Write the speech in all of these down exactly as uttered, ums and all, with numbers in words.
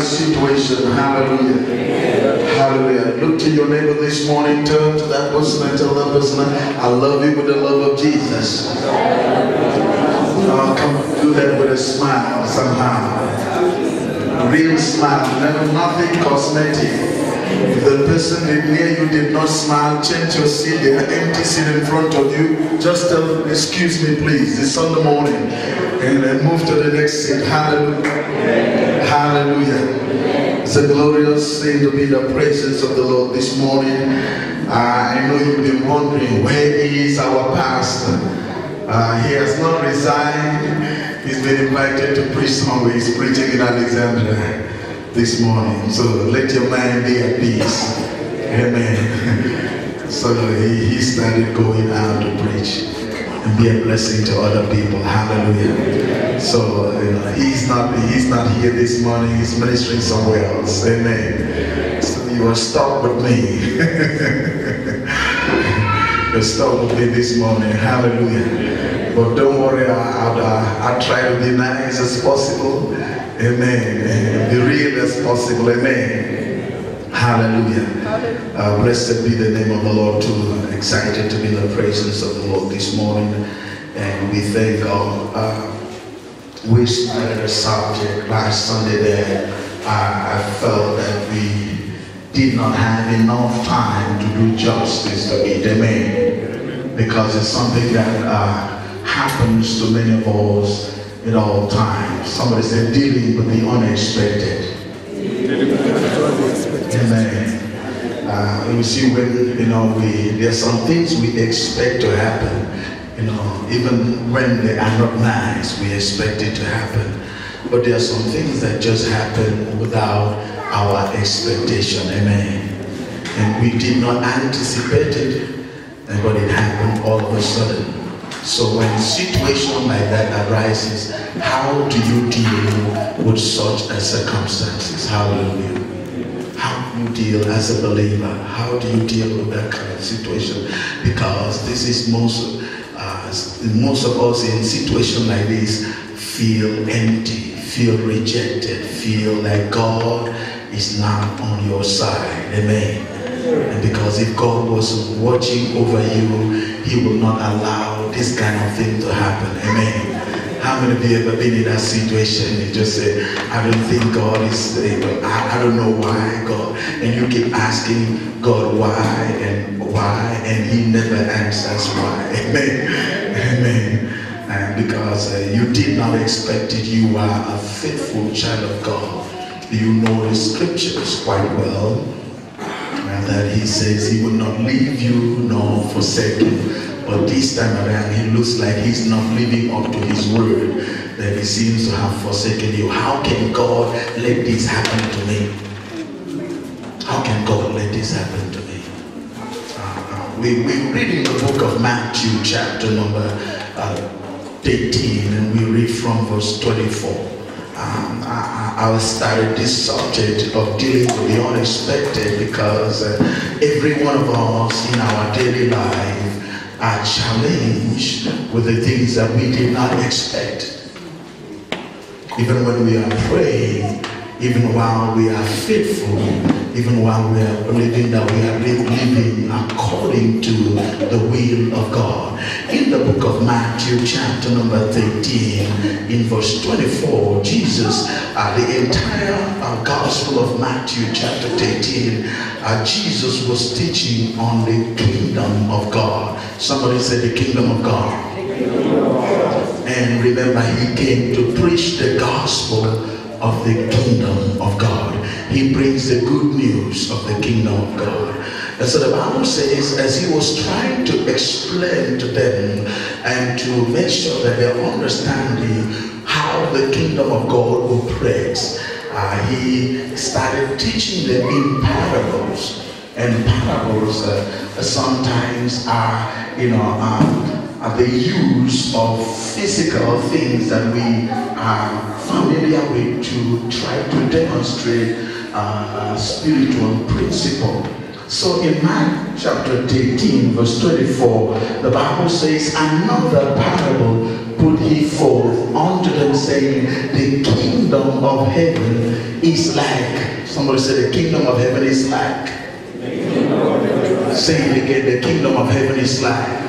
situation. Hallelujah. Hallelujah. Look to your neighbor this morning. Turn to that person and tell that person, I love you with the love of Jesus. Oh, come on, do that with a smile somehow. A real smile. Never nothing cosmetic. If the person near you did not smile, change your seat. They have empty seat in front of you. Just tell them, excuse me please, it's Sunday morning. And then move to the next seat. Hallelujah. Hallelujah. It's a glorious thing to be in the presence of the Lord this morning. Uh, I know you've been wondering, where is our pastor? Uh, he has not resigned. He's been invited to preach somewhere. He's preaching in Alexandria this morning. So let your mind be at peace. Amen. So he, he started going out to preach and be a blessing to other people. Hallelujah. So you know, he's not he's not here this morning. He's ministering somewhere else. Amen. So you are stuck with me. You're stuck with me this morning. Hallelujah. But don't worry. I'll, I'll, I'll try to be nice as possible. Amen. Be real as possible. Amen. Hallelujah. Uh, blessed be the name of the Lord. Too excited to be in the presence of the Lord this morning, and we thank God. Uh, we started a subject last Sunday there. I, I felt that we did not have enough time to do justice to it. Amen. Because it's something that uh, happens to many of us at all times. Somebody said, dealing with the unexpected. Amen. Uh, you see, when you know we there's some things we expect to happen. You know, even when they are not nice, we expect it to happen. But there are some things that just happen without our expectation. Amen. And we did not anticipate it, but it happened all of a sudden. So when a situation like that arises, how do you deal with such a circumstances? Hallelujah. How do you deal as a believer? How do you deal with that kind of situation? Because this is most, uh, most of us in situations like this feel empty, feel rejected, feel like God is not on your side. Amen. And because if God was watching over you, He will not allow this kind of thing to happen. Amen. How many of you ever been in that situation? You just say, I don't think God is able. I, I don't know why God. And you keep asking God why and why, and He never answers why. Amen. Amen. And because uh, you did not expect it, you are a faithful child of God. You know the scriptures quite well. And that He says He will not leave you nor forsake you. But this time around, He looks like He's not living up to His word, that He seems to have forsaken you. How can God let this happen to me? How can God let this happen to me? Uh, we, we read in the book of Matthew, chapter number uh, eighteen, and we read from verse twenty-four. Um, I, I started this subject of dealing with the unexpected because uh, every one of us in our daily life are challenged with the things that we did not expect. Even when we are praying, even while we are faithful, even while we are believing that we are living according to the will of God. In the book of Matthew, chapter number thirteen, in verse twenty-four, Jesus, uh, the entire uh, Gospel of Matthew, chapter thirteen, uh, Jesus was teaching on the kingdom of God. Somebody said the kingdom of God. And remember, He came to preach the gospel of the kingdom of God. He brings the good news of the kingdom of God. And so the Bible says, as He was trying to explain to them and to make sure that they're understanding how the kingdom of God operates, uh, He started teaching them in parables. And parables uh, sometimes are, you know, um, are the use of physical things that we are familiar with to try to demonstrate uh, a spiritual principle. So in Mark chapter eighteen, verse twenty-four, the Bible says, another parable put he forth unto them, saying, the kingdom of heaven is like. Somebody said, the kingdom of heaven is like. Say it again, the kingdom of heaven is like.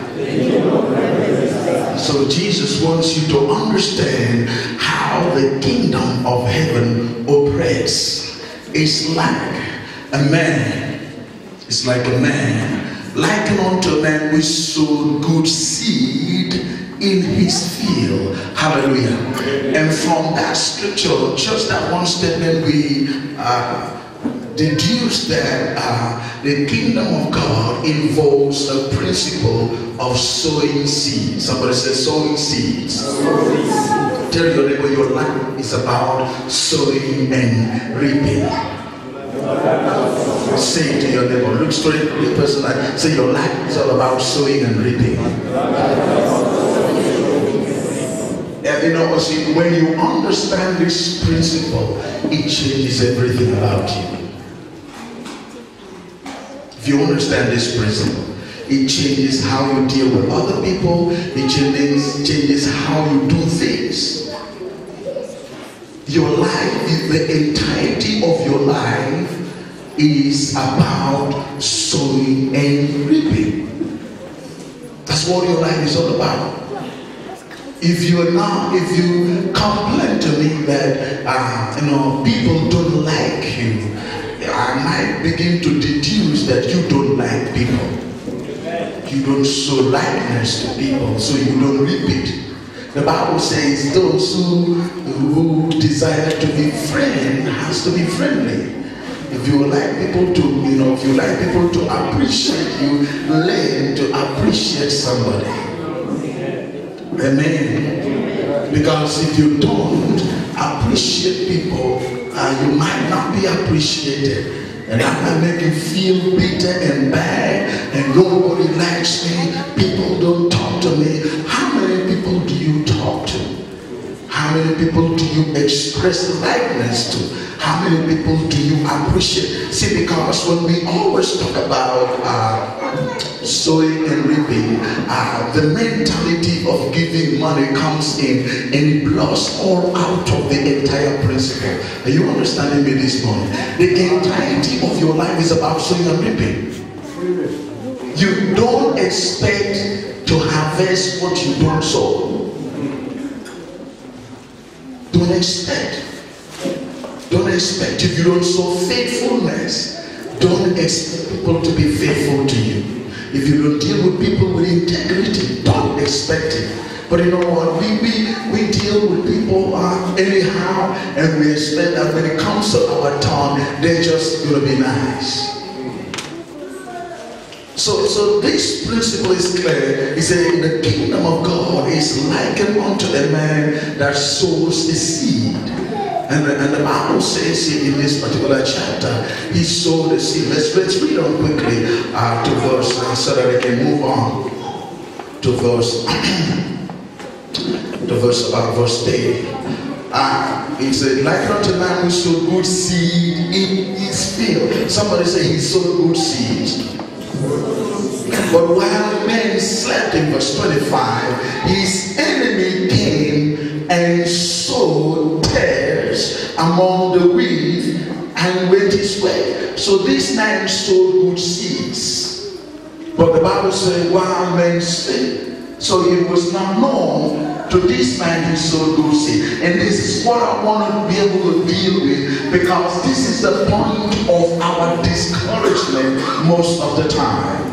So Jesus wants you to understand how the kingdom of heaven operates. It's like a man. It's like a man. Likened unto a man which sowed good seed in his field. Hallelujah. And from that scripture, just that one statement, we uh, deduce that uh, the kingdom of God involves a principle of sowing seeds. Somebody says sowing seeds. Tell your neighbor your life is about sowing and reaping. Say it to your neighbor. Look straight at the person like, say your life is all about sowing and reaping. And you know, see, when you understand this principle, it changes everything about you. If you understand this principle, it changes how you deal with other people. It changes, changes how you do things. Your life, the entirety of your life is about sowing and reaping. That's what your life is all about. If you are now, if you complain to me that uh, you know people don't like you, I might begin to deduce that you don't like people. You don't show likeness to people, so you don't reap it. The Bible says those who, who desire to be friend has to be friendly. If you like people to, you know, if you like people to appreciate you, learn to appreciate somebody. Amen. Because if you don't appreciate people, uh, you might not be appreciated. And that might make you feel bitter and bad, and nobody likes me, people don't talk to me. How many people do you talk to? How many people do you express likeness to? How many people do you appreciate? See, because when we always talk about uh, sowing and reaping, uh, the mentality of giving money comes in and it blurs all out of the entire principle. Are you understanding me this morning? The entirety of your life is about sowing and reaping. You don't expect to harvest what you don't sow. Don't expect. Don't expect. If you don't sow faithfulness, don't expect people to be faithful to you. If you don't deal with people with integrity, don't expect it. But you know what? We, we, we deal with people uh, anyhow, and we expect that when it comes to our turn, they're just going to be nice. So, so this principle is clear. He said, the kingdom of God is likened unto a man that sows a seed. And the, and the Bible says in this particular chapter, he sowed the seed. Let's, let's read on quickly uh, to verse, uh, so that I can move on to verse, to verse about verse eight. Uh, it's a like unto a man who sowed good seed in his field. Somebody say he sowed good seed. But while men slept, in verse twenty-five, his enemy came and sowed tares among the wheat and went his way. So this man sowed good seeds. But the Bible says while men slept, so it was not known to this man who sowed good seed. And this is what I want to be able to deal with, because this is the point of our discouragement most of the time.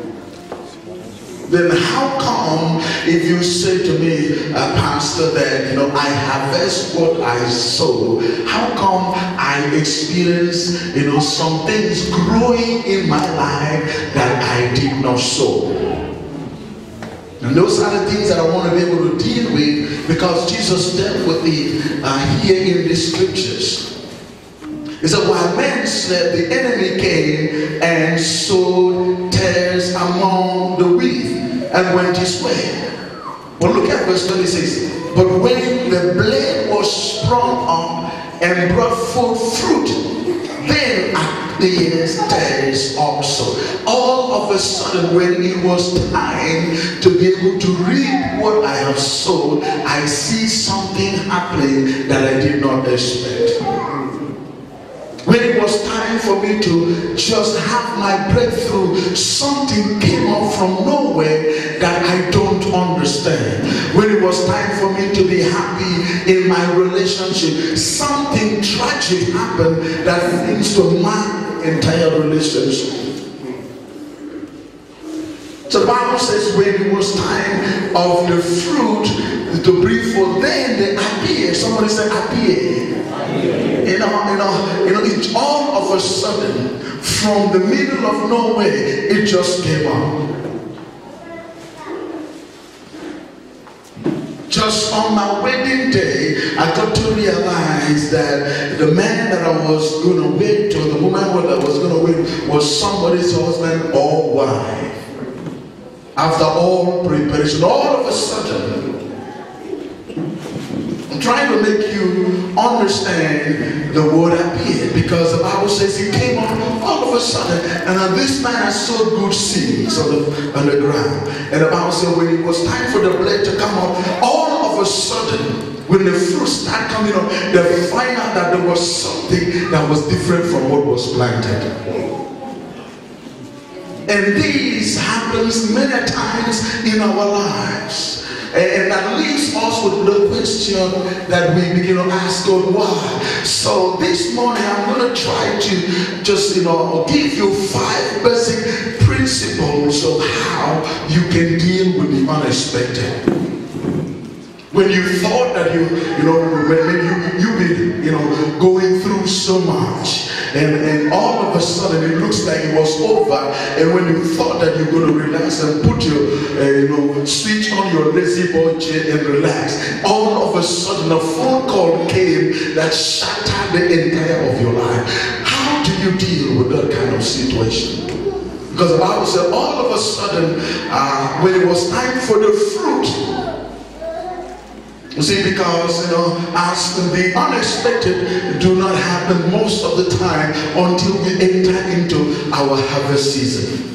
Then how come if you say to me, uh, Pastor, that you know I harvest what I sow, how come I experience you know some things growing in my life that I did not sow? And those are the things that I want to be able to deal with, because Jesus dealt with it uh, here in the scriptures. He said, while men slept, the enemy came and sowed tares among the wheat and went his way. But look at verse twenty-six. But when the blade was sprung up and brought forth fruit, then happiest days also. All of a sudden, when it was time to be able to reap what I have sown, I see something happening that I did not expect. When it was time for me to just have my breakthrough, something came up from nowhere that I don't understand. When it was time for me to be happy in my relationship, something tragic happened that seems to my entire relationship. So the Bible says when it was time of the fruit to bring forth, then they appeared. Somebody said appeared. You know, you know, you know, it's all of a sudden, from the middle of nowhere, it just came out. Just on my wedding day, I got to realize that the man that I was going to wed to, the woman that I was going to wed, was somebody's husband or wife. After all preparation, all of a sudden, I'm trying to make you understand the word appeared, because the Bible says he came up all of a sudden, and this man has sowed good seeds on the, on the ground. And the Bible says when it was time for the blade to come up, all of a sudden, when the fruit started coming up, they find out that there was something that was different from what was planted. And this happens many times in our lives. And that leaves us with the question that we begin to ask God, why? So this morning I'm going to try to just, you know, give you five basic principles of how you can deal with the unexpected. When you thought that you, you know, when you, you've been, you know, going through so much, and, and all of a sudden it looks like it was over, and when you thought that you're going to relax and put your, uh, you know, switch on your lazy boy chair and relax, all of a sudden a phone call came that shattered the entire of your life. How do you deal with that kind of situation? Because the Bible said all of a sudden, uh, when it was time for the fruit, you see, because, you know, as the unexpected do not happen most of the time until we enter into our harvest season.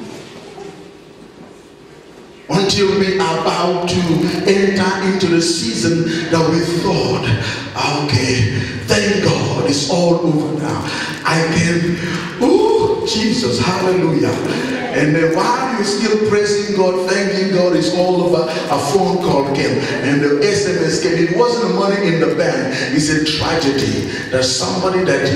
Until we are about to enter into the season that we thought, okay, thank God, it's all over now. I can, ooh, Jesus, hallelujah. And then while you're still praising God, thanking God, it's all over, a phone call came and the S M S came. It wasn't the money in the bank. It's a tragedy that somebody that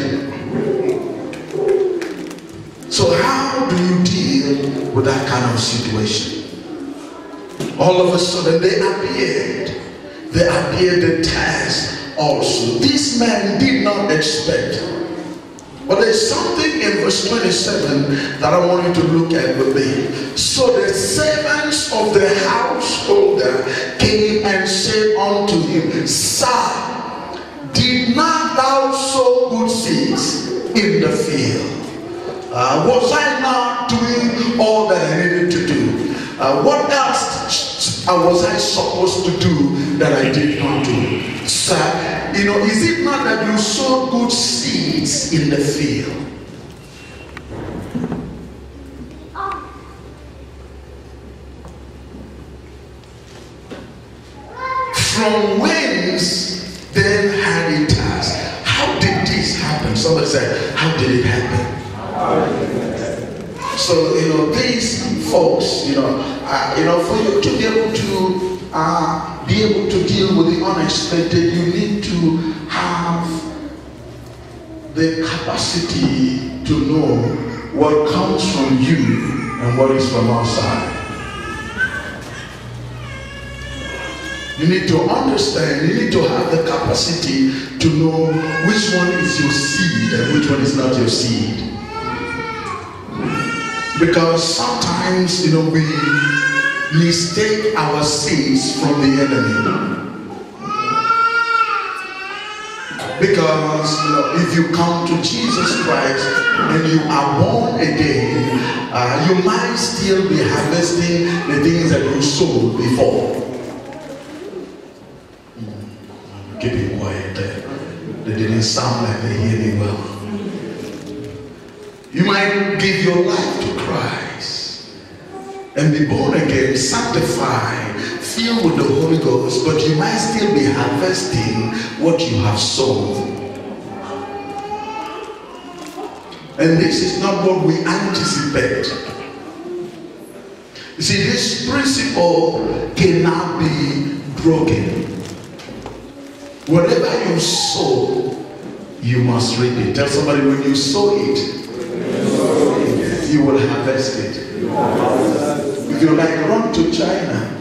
you... So how do you deal with that kind of situation? All of a sudden they appeared. They appeared the task also. This man did not expect. But there's something in verse twenty-seven that I want you to look at with me. So the servants of the householder came and said unto him, Sir, did not thou sow good seeds in the field? Uh, was I not doing all that I needed to do? Uh, what else was I supposed to do that I did not do? Sir, you know, is it not that you sow good seeds in the field? From whence then had it asked? How did this happen? Somebody said, how did it happen? So, you know, these folks, you know, uh, you know, for you to be able to uh, be able to deal with the unexpected, you need to have the capacity to know what comes from you and what is from outside. You need to understand, you need to have the capacity to know which one is your seed and which one is not your seed. Because sometimes, you know, we mistake our seeds from the enemy. Because, you know, if you come to Jesus Christ and you are born again, uh, you might still be harvesting the things that you sowed before. Mm, keep it quiet there. They didn't sound like they hear me well. You might give your life to Christ and be born again, sanctified, filled with the Holy Ghost, but you might still be harvesting what you have sown. And this is not what we anticipate. You see, this principle cannot be broken. Whatever you sow, you must reap it. Tell somebody, when you sow it, you will harvest it. If you like, run to China,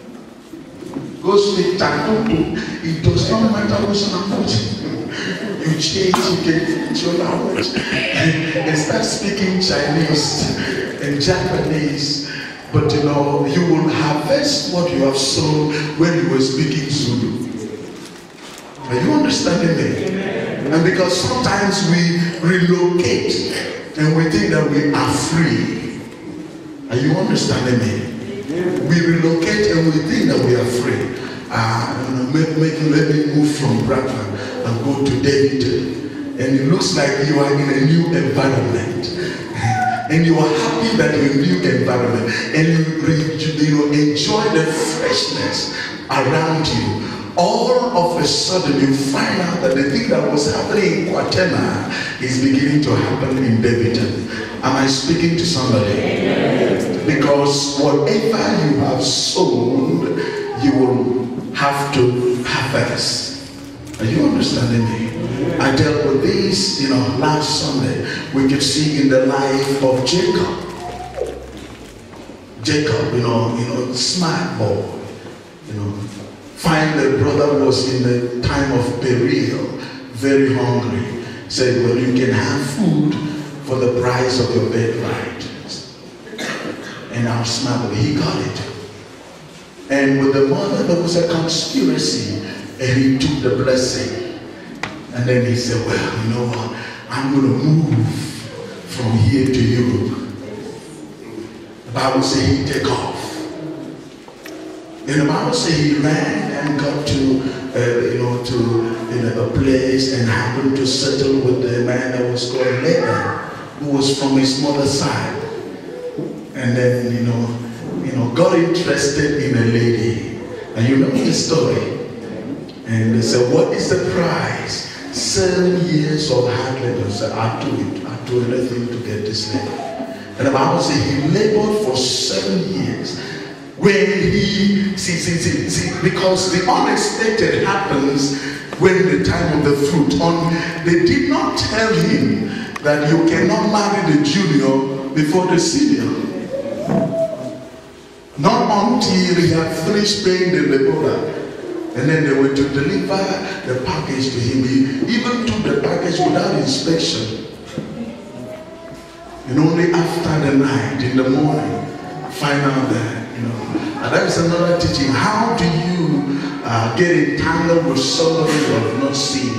go speak Taekwondo. It does not matter which language. You change, you can your language and, and start speaking Chinese and Japanese. But you know, you will harvest what you have sown when you were speaking Zulu. Are you understanding me? Amen. And because sometimes we relocate and we think that we are free. Are you understanding me? Amen. We relocate and we think that we are free. Uh, you know, make, make, let me move from Bradford and go to David. And it looks like you are in a new environment. And you are happy that you're in a new environment. And you, you know, enjoy the freshness around you. All of a sudden you find out that the thing that was happening in Quatema is beginning to happen in Davidton. Am I speaking to somebody? Amen. Because whatever you have sown, you will have to harvest. Are you understanding me? Amen. I dealt with this, you know, last Sunday. We could see in the life of Jacob. Jacob, you know, you know, smart boy, you know. Find the brother was in the time of peril, very hungry. Said, well, you can have food for the price of your birthright. And our smart boy, he got it. And with the mother, there was a conspiracy, and he took the blessing. And then he said, well, you know what? I'm going to move from here to Europe. The Bible says he take off. And the Bible says he ran and got to, uh, you know, to you know, a place and happened to settle with the man that was called Laban, who was from his mother's side. And then, you know, you know, got interested in a lady. And you know the story. And they said, what is the price? Seven years of hard labor. So I do it. I do anything to get this lady. And the Bible says he labored for seven years. When he, see, see, see, see, because the unexpected happens when the time of the fruit. On, they did not tell him that you cannot marry the junior before the senior. Not until he had finished paying the laborer. And then they were to deliver the package to him. He even took the package without inspection. And only after the night, in the morning, find out that. You know, and that is another teaching. How do you uh, get entangled with somebody you have not seen?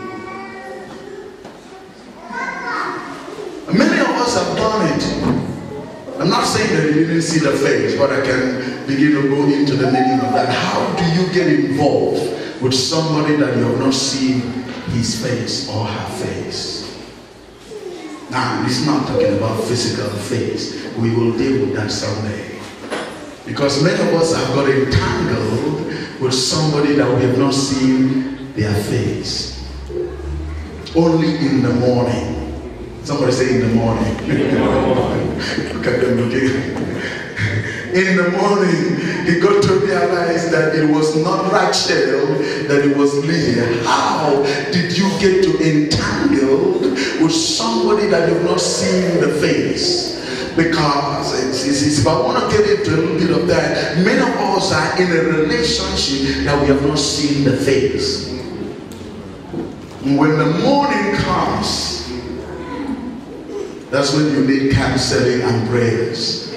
Many of us have done it. I'm not saying that you didn't see the face, but I can begin to go into the meaning of that. How do you get involved with somebody that you have not seen his face or her face? Now, it's not talking about physical face. We will deal with that someday. Because many of us have got entangled with somebody that we have not seen their face. Only in the morning. Somebody say in the morning. Look at them looking. In the morning, he got to realize that it was not Rachel, that it was Leah. How did you get to entangle with somebody that you have not seen the face? Because it's, it's, it's, if I want to get into a little bit of that, many of us are in a relationship that we have not seen the face. When the morning comes, that's when you need counseling and prayers.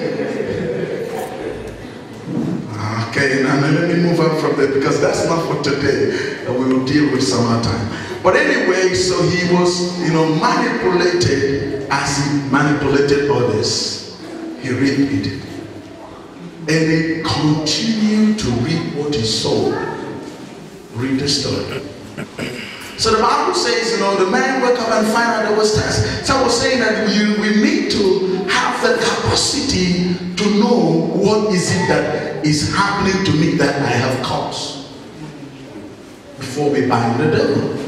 Okay, now let me move on from there because that's not for today. We will deal with some other time. But anyway, so he was, you know, manipulated as he manipulated others. He reaped it. And he continued to reap what he sowed. Read the story. So the Bible says, you know, the man woke up and find out there was test. So I was saying that we, we need to have the capacity to know what is it that is happening to me that I have caused before we bind the devil.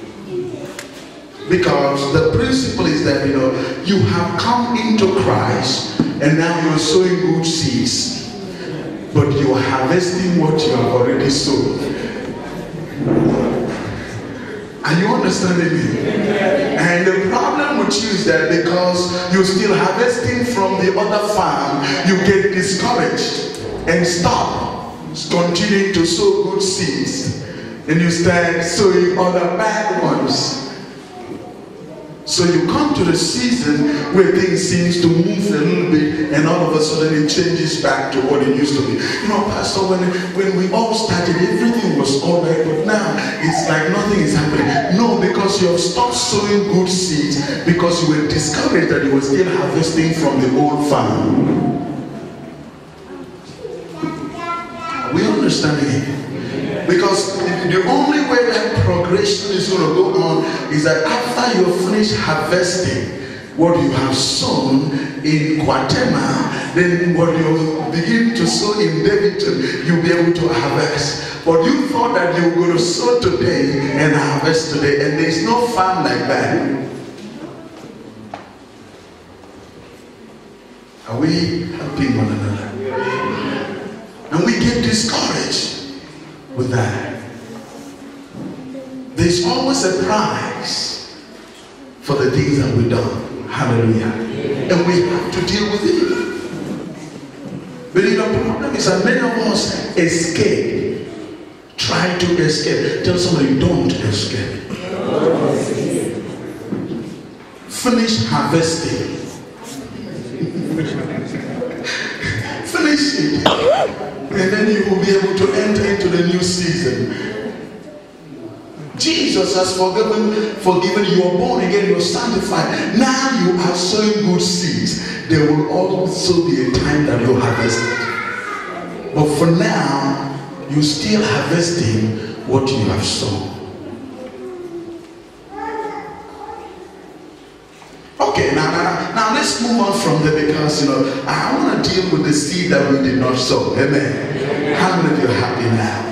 Because the principle is that, you know, you have come into Christ and now you're sowing good seeds, but you're harvesting what you have already sown. Are you understanding me? And the problem with you is that because you're still harvesting from the other farm, you get discouraged and stop continuing to sow good seeds, and you start sowing other bad ones. So you come to the season where things seems to move a little bit, and all of a sudden it changes back to what it used to be. You know, Pastor, when, when we all started, everything was all right, but now it's like nothing is happening. No, because you have stopped sowing good seeds because you were discouraged that you were still harvesting from the old farm. Are we understanding it? Because the only way that progression is going to go on is that after you finish harvesting what you have sown in Guatemala, then what you begin to sow in Davidton, you'll be able to harvest. But you thought that you were going to sow today and harvest today, and there's no farm like that. Are we helping one another? And we get discouraged with that. There's always a price for the things that we've done. Hallelujah. And we have to deal with it. But the problem is that many of us escape. Try to escape. Tell somebody, don't escape. Finish harvesting. Finish it. And then you will be able to enter into the new season. Jesus has forgiven, forgiven you are born again, you are sanctified. Now you are sowing good seeds. There will also be a time that you harvest it. But for now, you're still harvesting what you have sown. Okay, now, now, now let's move on from there, because you know I want to deal with the seed that we did not sow. Amen. How many of you are happy now?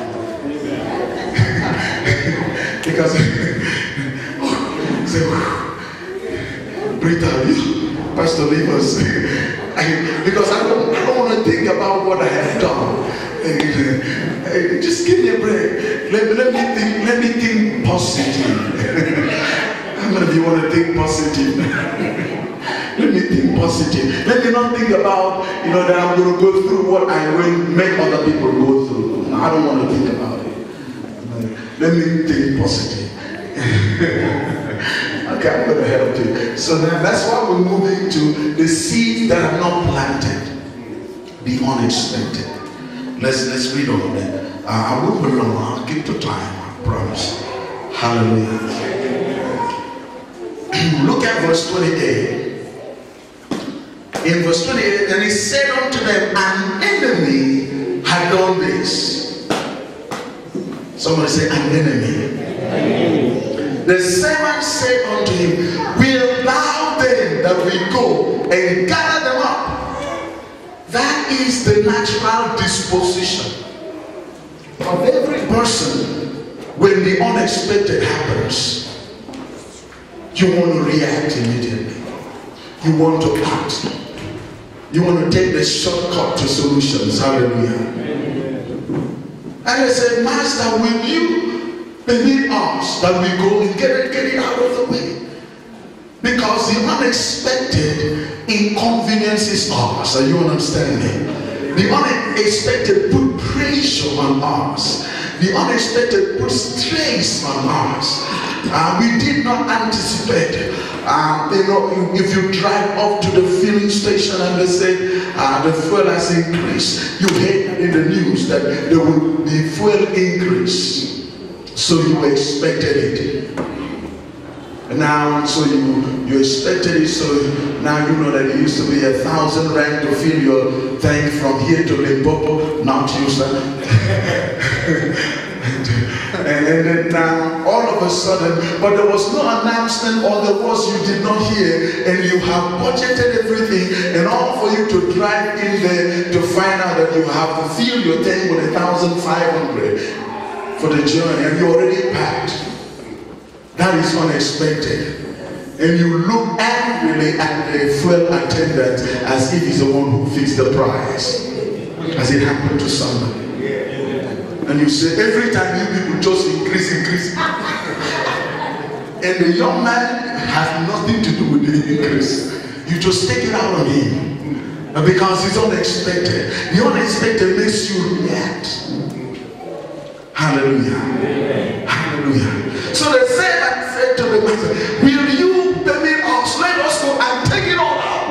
Because oh, so, breathe out, you, Pastor Levers. Because I don't, I don't want to think about what I have done. Just give me a break. Let, let me think. Let me think positive. How many of you want to think positive? Let me think positive. Let me not think about, you know, that I'm going to go through what I will make other people go through. I don't want to think about it. Let me think positive. Okay, I'm going to help you. So then that's why we're moving to the seeds that are not planted, the unexpected. Let's let's read on that. Uh, I will be long. I'll keep the time. I promise. Hallelujah. Look at verse twenty-eight. In verse twenty-eight, and he said unto them, an enemy had done this. Somebody say, an enemy. enemy. The servant said unto him, will thou then that we go and gather them up? That is the natural disposition of every person when the unexpected happens. You want to react immediately. You want to act. You want to take the shortcut to solutions. Hallelujah. And they said, Master, will you permit us that we go and get it, get it out of the way? Because the unexpected inconveniences us. Are you understanding? The unexpected put pressure on us. The unexpected put stress on us. Uh, we did not anticipate. Um, you know, if you drive up to the filling station and they say uh, the fuel has increased, you heard in the news that there will be fuel increase. So you expected it. Now, so you you expected it. So now you know that it used to be a thousand rand to fill your tank from here to Limpopo. Not you, sir. And, and, and then now, all of a sudden, but there was no announcement, or there was, you did not hear, and you have budgeted everything, and all for you to drive in there to find out that you have to fill your tank with a thousand five hundred for the journey, and you already packed. That is unexpected. And you look angrily at the fuel attendant as if he's the one who fixed the price, as it happened to somebody. And you say, every time you people just increase, increase. And the young man has nothing to do with the increase. You just take it out on him. Because it's unexpected. The unexpected makes you react. Hallelujah. Hallelujah. So the servant said to the master, will you permit us? Let us go and take it all out.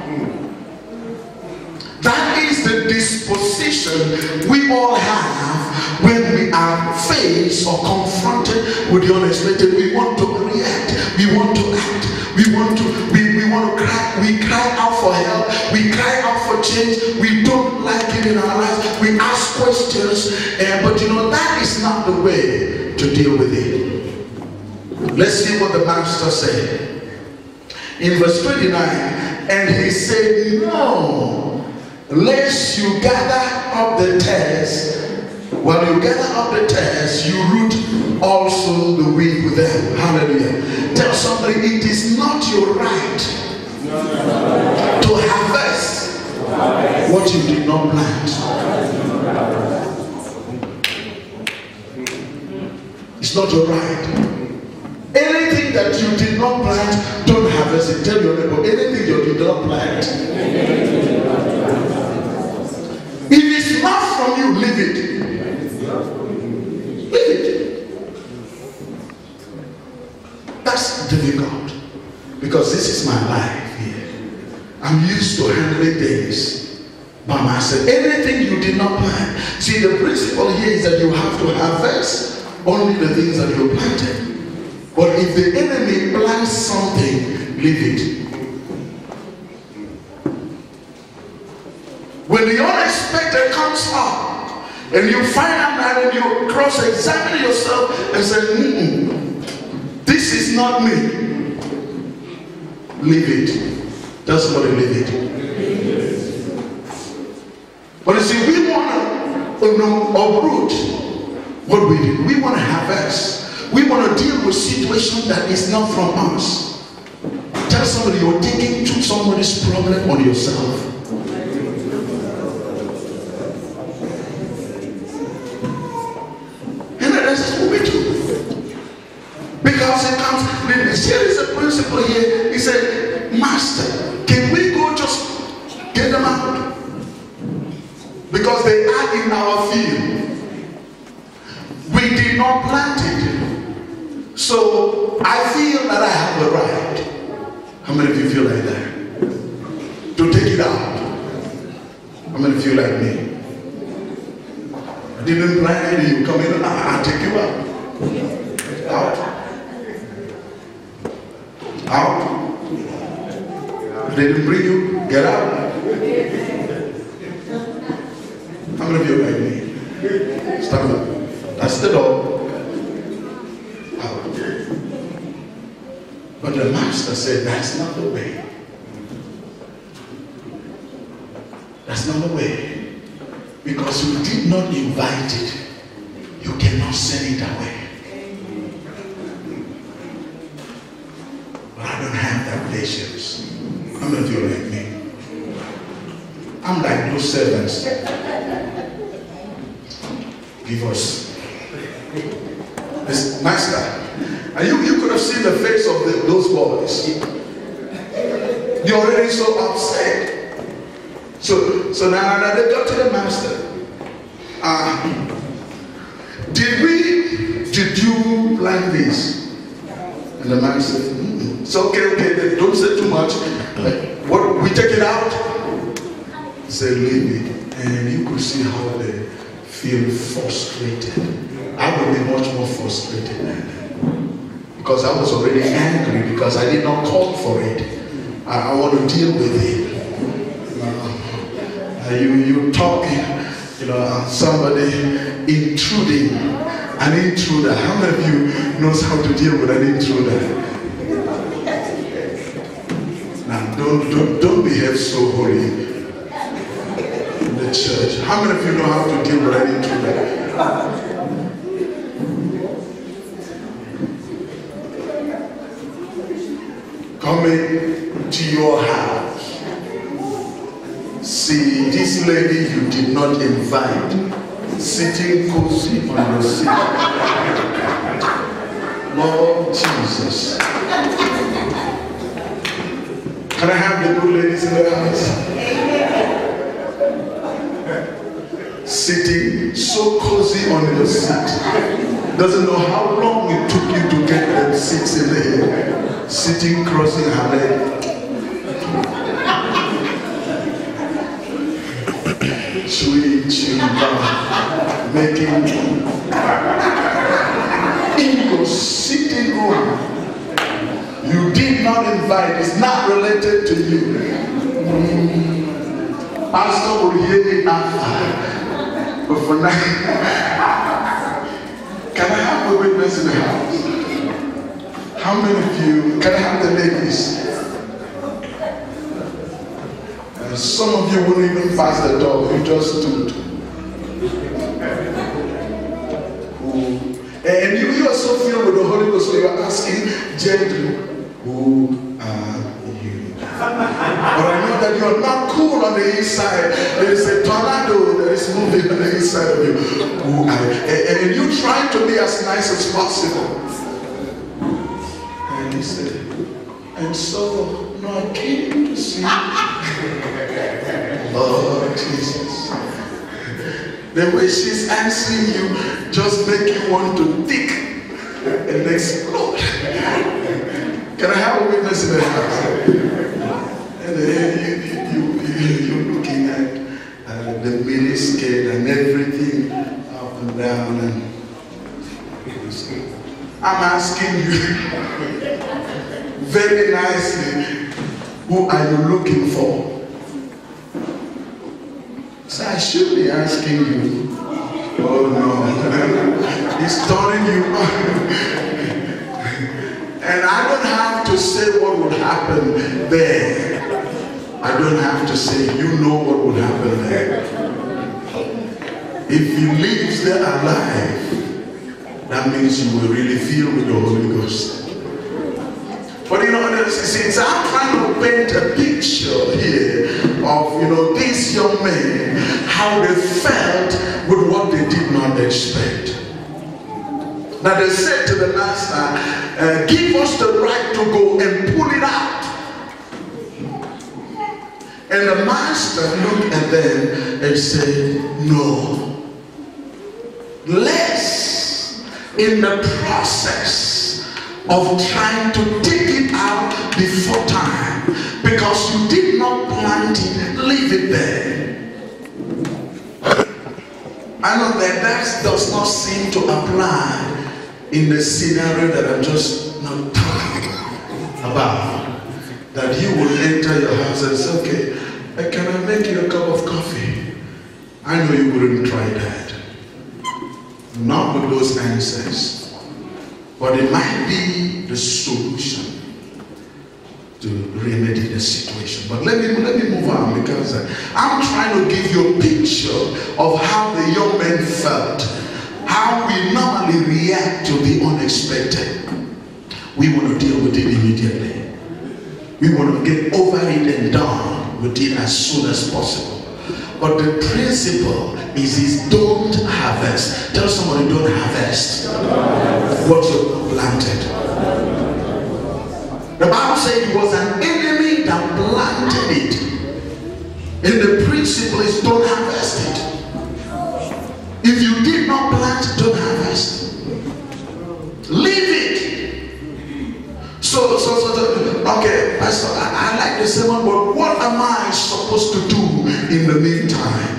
That is the disposition we all have when we are faced or confronted with the unexpected. We want to react. We want to act. We want to, we, we want to cry. We cry out for help. We cry out for change. We don't like it in our lives. We ask questions. Uh, but you know, that is not the way to deal with it. Let's see what the master said. In verse twenty-nine, and he said, no, lest you gather up the tares. While you gather up the tares, you root also the wheat with them. Hallelujah. Tell somebody, it is not your right to harvest what you did not plant. It's not your right. Anything that you did not plant, don't harvest it. Tell your neighbor, anything you did not plant. If it's not from you, leave it. Leave it. That's difficult. Because this is my life here. I'm used to handling things by myself. Anything you did not plant. See, the principle here is that you have to harvest only the things that you planted. But if the enemy plants something, leave it. When the unexpected comes up, and you find out that, and you cross-examine yourself and say, mm-mm, this is not me. Leave it. Tell somebody, leave it. But you see, we want to you know, uproot what we do. We want to harvest. We want to deal with situations that is not from us. Tell somebody, you're taking to somebody's problem on yourself. And that's what we do. Because it comes, here is a principle here. He said, Master, can we go just get them out? Because they are in our field. We did not plant it. So I feel that I have a right. How many of you feel like that? To take it out. How many of you like me? I didn't plan it, you come in, I'll take you out. Out. Out. I didn't bring you, get out. How many of you like me? Stand up. That's the door. But the master said, that's not the way. That's not the way. Because you did not invite it, you cannot send it away. But I don't have that patience. How many of you like me? I'm like those servants. Give us this master. And you, you could have seen the face of the, those boys. They're already so upset. So, so now, now they got to the master. Uh, did we, did you plan this? And the man said, mm-mm. It's okay, okay, don't say too much. What, we take it out? He said, leave it. And you could see how they feel frustrated. I would be much more frustrated than that. Because I was already angry because I did not call for it. I, I want to deal with it. Uh, you you talking, you know, somebody intruding An intruder. How many of you knows how to deal with an intruder? Now, don't, don't, don't behave so holy in the church. How many of you know how to deal with an intruder? Coming to your house. See, this lady you did not invite, sitting cozy on your seat. Lord Jesus. Can I have the good ladies in the house? Sitting so cozy on your seat. Doesn't know how long it took you to get them seats in there. Sitting, crossing her leg. Chewing, chewing, making in your sitting room. You did not invite, it's not related to you. Mm. Pastor will hear it after. But for now, can I have a witness in the house? How many of you, can I have the ladies? Uh, some of you wouldn't even pass the door, you just stood. And you, you are so filled with the Holy Ghost, so you are asking gently, who are you? But I know that you are not cool on the inside. There is a tornado that is moving on the inside of you. Who are you? And, and you try to be as nice as possible. And he said, and so, no, I came to see Lord Jesus. The way she's answering you just make you want to tick and explode. Can I have a witness in the house? And then you, you, you, you're looking at uh, the miniskirt and everything up and down. And I'm asking you very nicely, who are you looking for? So I should be asking you, oh no, he's turning you on. And I don't have to say what would happen there. I don't have to say, you know what would happen there. If he leaves there alive, that means you will really feel with the Holy Ghost. But you know, since I'm trying to paint a picture here of, you know, these young men, how they felt with what they did not expect. Now they said to the master, uh, give us the right to go and pull it out. And the master looked at them and said, no. Lest in the process of trying to take it out before time, because you did not plant it, leave it there. I know that that does not seem to apply in the scenario that I'm just not talking about. That you will enter your house and say, okay, can I make you a cup of coffee? I know you wouldn't try that. Not with those answers. But it might be the solution to remedy the situation. But let me, let me move on, because I'm trying to give you a picture of how the young men felt. How we normally react to the unexpected. We want to deal with it immediately. We want to get over it and done with it as soon as possible. But the principle is, is don't harvest. Tell somebody, don't harvest what you planted. The Bible said it was an enemy that planted it. And the principle is don't harvest it. If you did not plant, don't harvest. Leave it. So, so, so, so okay, Pastor, I, I like the sermon, but what am I supposed to do in the meantime?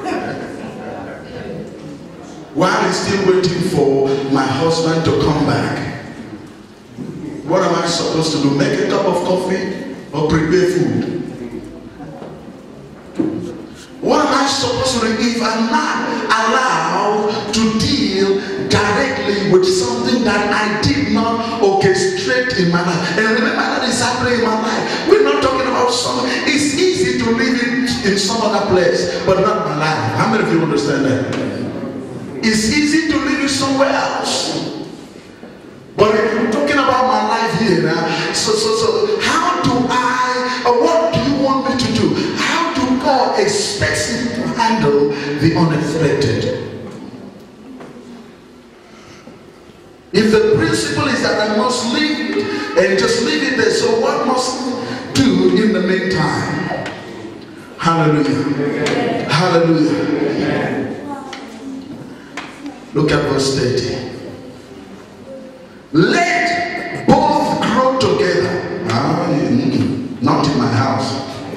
While I'm still waiting for my husband to come back, what am I supposed to do? Make a cup of coffee or prepare food? What am I supposed to do if I'm not allowed to deal directly How many of you understand that? It's easy to live it somewhere else. But if I'm talking about my life here now, so, so, so, how do I, or what do you want me to do? How do God expect me to handle the unexpected? If the principle is that I must leave and just leave it there, so what must I do in the meantime? Hallelujah. Hallelujah. Look at verse thirty. Let both grow together. Ah, mm, not in my house.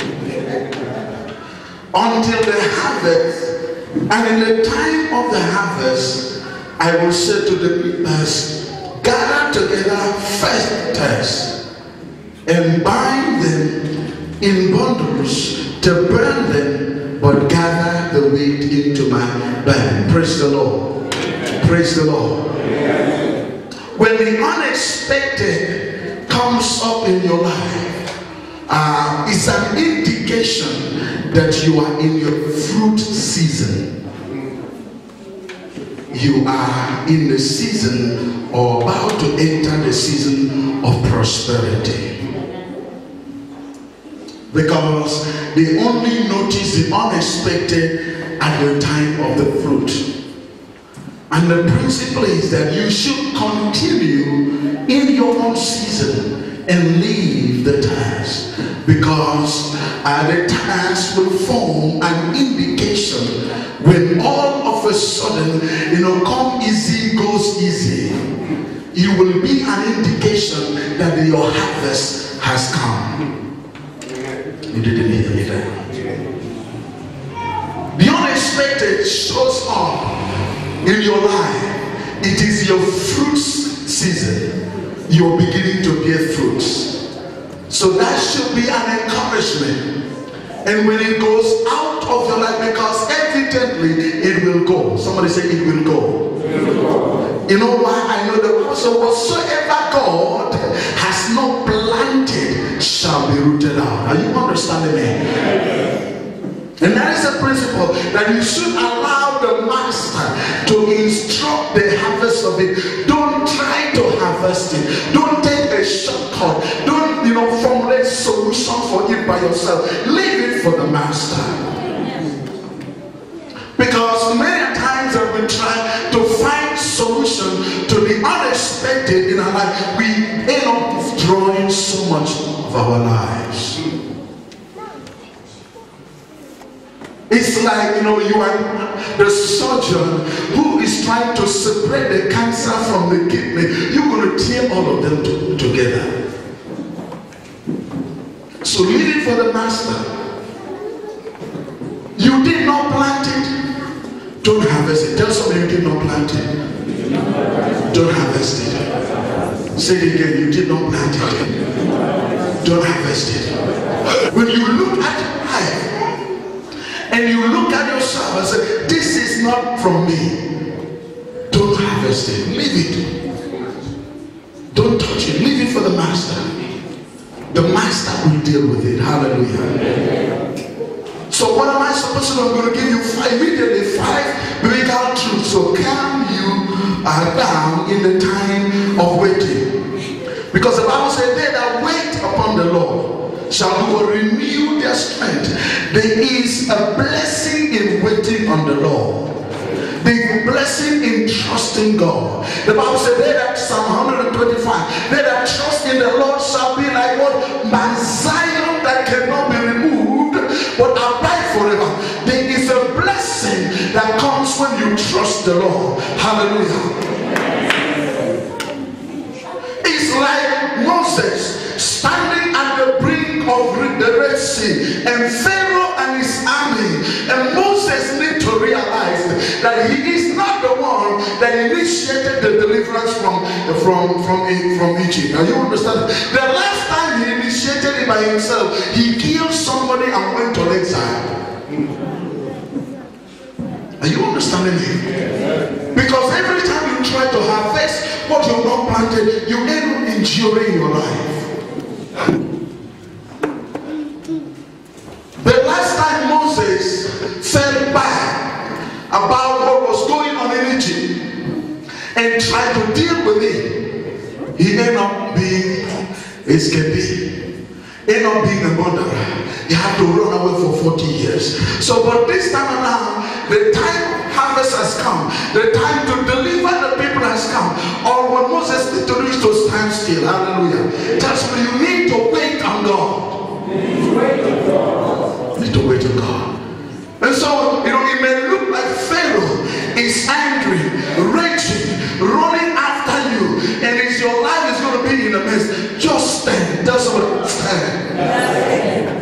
Until the harvest, and in the time of the harvest, I will say to the reapers, gather together first tares, and bind them in bundles to burn them, but gather the wheat into my barn. Praise the Lord. Praise the Lord. When the unexpected comes up in your life, uh, it's an indication that you are in your fruit season. You are in the season or about to enter the season of prosperity. Because they only notice the unexpected at the time of the fruit. And the principle is that you should continue in your own season and leave the task, because uh, the task will form an indication when all of a sudden, you know, come easy goes easy. It will be an indication that your harvest has come. You didn't hear me there. The unexpected shows up in your life. It is your fruits season. You're beginning to bear fruits. So that should be an encouragement. And when it goes out of your life, because evidently it will go. Somebody say it will go. It will go. You know why I know that? So whatsoever God has not planted shall be rooted out. Are you understanding me? And that is the principle, that you should allow the master to instruct the harvest of it. Don't try to harvest it. Don't take a shortcut. Don't, you know, formulate solutions for it by yourself. Leave it for the master. Because many times that we try to find solution to the unexpected in our life, we end up withdrawing so much of our lives. It's like, you know, you are the surgeon who is trying to separate the cancer from the kidney. You're going to tear all of them to, together. So leave it for the master. You did not plant it. Don't harvest it. Tell somebody you did not plant it. Don't harvest it. Say it again. You did not plant it. Don't harvest it. When you look at life, and you look at yourself and say, this is not from me, don't harvest it. Leave it. Don't touch it. Leave it for the master. The master will deal with it. Hallelujah. So what am I supposed to do? I'm going to give you five, immediately five biblical truths to calm you uh, down in the time of waiting. Because the Bible said, they that wait upon the Lord shall renew their strength. There is a blessing in waiting on the Lord. There is a blessing in trusting God. The Bible said, they that, Psalm one twenty-five, they that trust in the Lord shall be like what? Mount Zion that cannot be removed, but abide forever. There is a blessing that comes when you trust the Lord. Hallelujah. It's like Moses standing at the brink of the Red Sea, and Pharaoh and his army, and Moses need to realize that he is not the one that initiated the deliverance from from from, from Egypt. Now you understand? The last time he initiated it by himself, he killed somebody and went to exile. Are you understanding me? Because every time you try to harvest what you have not planted, you end up enduring your life. The last time Moses fell back about what was going on in Egypt and tried to deal with it, he ended up being a escapee, ended up being a murderer. He had to run away for forty years. So, but this time around, the time harvest has come. The time to deliver the people has come. All what Moses did to do is to stand still. Hallelujah. Just you need to wait on God. You need to wait on God. You need to wait on God. And so, you know, it may look like Pharaoh is angry, raging, running after you, and it's your life is going to be in the midst. Just stand. That's what stand.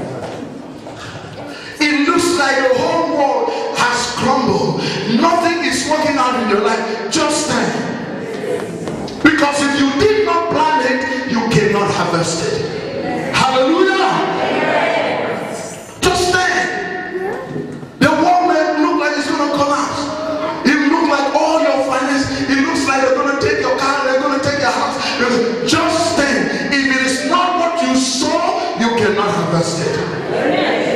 It looks like the whole world has crumbled. Nothing is working out in your life. Just stand. Because if you did not plant it, you cannot harvest it. Hallelujah. Just stand. The world may look like it's going to collapse. It looks like all your finances. It looks like they're going to take your car. They're going to take your house. Just stand. If it is not what you sow, you cannot harvest it.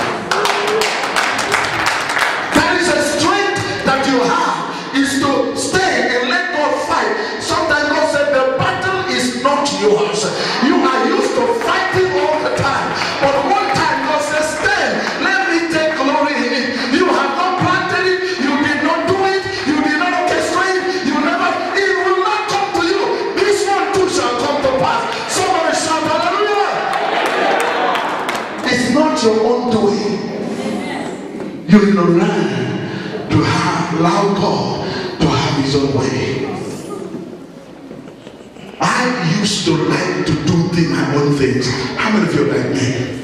You have is to stay and let God fight. Sometimes God said the battle is not yours. You are used to fighting all the time. But one time God says, stand, let me take glory in it. You have not planted it, you did not do it, you did not orchestrate it, you never, it will not come to you. This one too shall come to pass. Somebody shout hallelujah. It's not your own doing. You need to learn to have, allow God to have his own way. I used to like to do things, my own things. How many of you like me?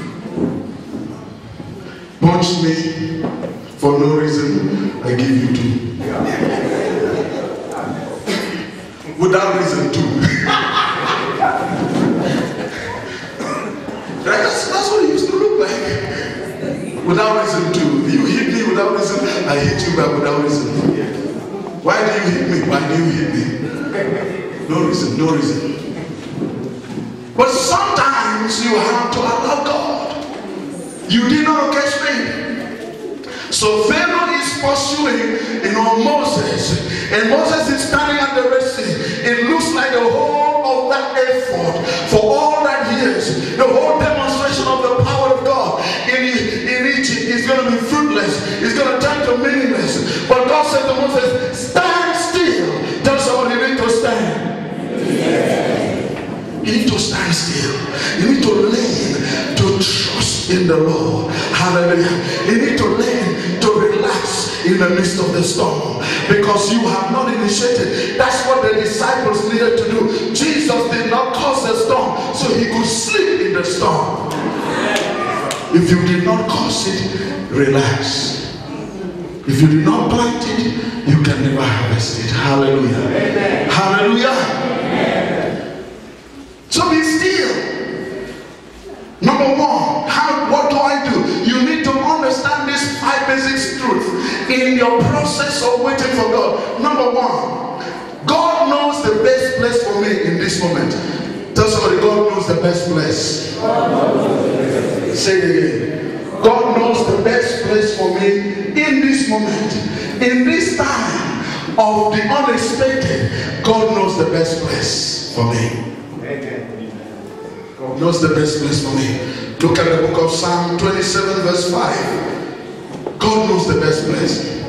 Punch me for no reason, I give you two. Without reason too. that's, that's what it used to look like. Without reason too. You hit me without reason, I hit you back without reason. Why do you hit me? Why do you hit me? No reason, no reason. But sometimes you have to allow God. You did not orchestrate. So Pharaoh is pursuing, you know, Moses. And Moses is standing at the Red Sea. It looks like the whole of that effort for all that years, the whole demonstration of the power of God in, in Egypt is going to be fruitless. It's going to turn to meaningless. But God said to Moses, stand still. Tell somebody you need to stand. Yeah. You need to stand still. You need to learn to trust in the Lord. Hallelujah. You need to learn to relax in the midst of the storm. Because you have not initiated. That's what the disciples needed to do. Jesus did not cause the storm so he could sleep in the storm. If you did not cause it, relax. If you did not plant it, you can never harvest it. Hallelujah. Amen. Hallelujah. Amen. So be still. Number one, how, what do I do? You need to understand these five basic truths in your process of waiting for God. Number one, God knows the best place for me in this moment. Tell somebody, God knows the best place. Say it again. God knows the best place for me in this moment. In this time of the unexpected, God knows the best place for me. God knows the best place for me. Look at the book of Psalm twenty-seven verse five. God knows the best place.